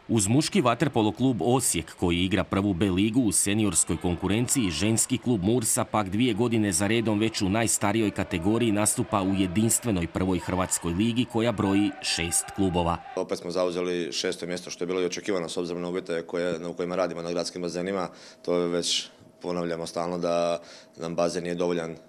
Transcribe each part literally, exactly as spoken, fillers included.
Uz muški vaterpolo klub Osijek, koji igra prvu B ligu u seniorskoj konkurenciji, ženski klub Mursa pak dvije godine za redom već u najstarijoj kategoriji nastupa u jedinstvenoj prvoj hrvatskoj ligi koja broji šest klubova. Opet smo zauzeli šesto mjesto, što je bilo i očekivano s obzirom na uvjete koje, u kojima radimo na gradskim bazenima. To je već ponavljamo stalno da nam bazen nije dovoljan e,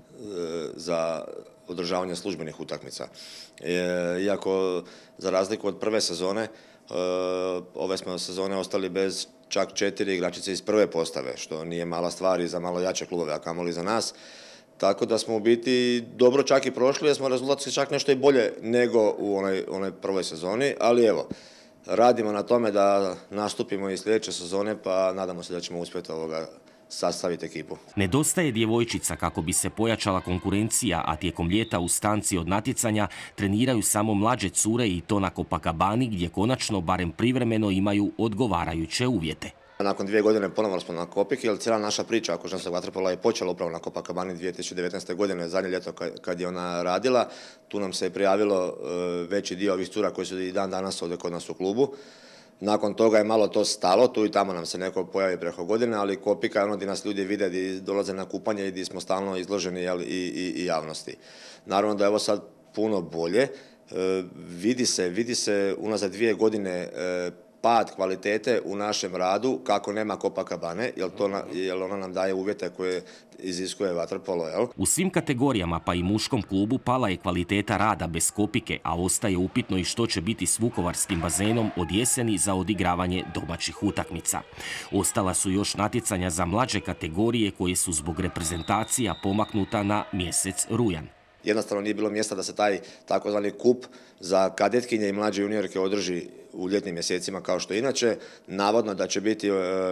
za održavanje službenih utakmica. E, iako za razliku od prve sezone, Uh, ove smo sezone ostali bez čak četiri igračice iz prve postave, što nije mala stvar i za malo jače klubove, a kamoli za nas. Tako da smo u biti dobro čak i prošli, jer smo rezultatski čak nešto i bolje nego u onoj, onoj prvoj sezoni, ali evo, radimo na tome da nastupimo i sljedeće sezone, pa nadamo se da ćemo uspjeti ovoga sastaviti ekipu. Nedostaje djevojčica kako bi se pojačala konkurencija, a tijekom ljeta u stanci od natjecanja treniraju samo mlađe cure i to na Copacabani, gdje konačno, barem privremeno, imaju odgovarajuće uvjete. Nakon dvije godine ponovno smo na Kopiki, jer cijela naša priča oko ženskog vaterpola je počela upravo na Copacabani dvije tisuće devetnaeste. godine, zadnje ljeto kad je ona radila. Tu nam se je prijavilo veći dio ovih cura koji su i dan danas ovdje kod nas u klubu. Nakon toga je malo to stalo, tu i tamo nam se neko pojavi preko godine, ali Kopika je ono gdje nas ljudi vide, gdje dolaze na kupanje i gdje smo stalno izloženi jel, i, i, i javnosti. Naravno da je ovo sad puno bolje. E, vidi se, vidi se unazad dvije godine e, pad kvalitete u našem radu kako nema Copacabane, jer, to na, jer ona nam daje uvjete koje iziskuje vaterpolo. Jel? U svim kategorijama, pa i muškom klubu, pala je kvaliteta rada bez Kopike, a ostaje upitno i što će biti s vukovarskim bazenom od jeseni za odigravanje domaćih utakmica. Ostala su još natjecanja za mlađe kategorije koje su zbog reprezentacija pomaknuta na mjesec rujan. Jednostavno nije bilo mjesta da se taj takozvani kup za kadetkinje i mlađe juniorke održi u ljetnim mjesecima kao što inače. Navodno da će biti e,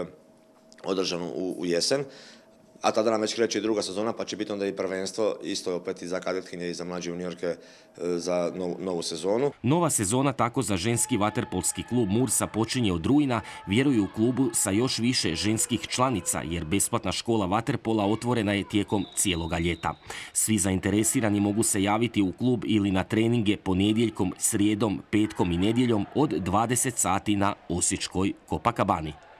održan u, u jesen, a tada nam već kreće i druga sezona, pa će biti onda i prvenstvo isto opet i za kadetkinje i za mlađe juniorke e, za novu, novu sezonu. Nova sezona tako za ženski vaterpolski klub Mursa počinje od rujna, vjeruju u klubu sa još više ženskih članica, jer besplatna škola vaterpola otvorena je tijekom cijeloga ljeta. Svi zainteresirani mogu se javiti u klub ili na treninge ponedjeljkom, srijedom, petkom i nedjeljom od dvadeset sati na osječkoj Copacabani.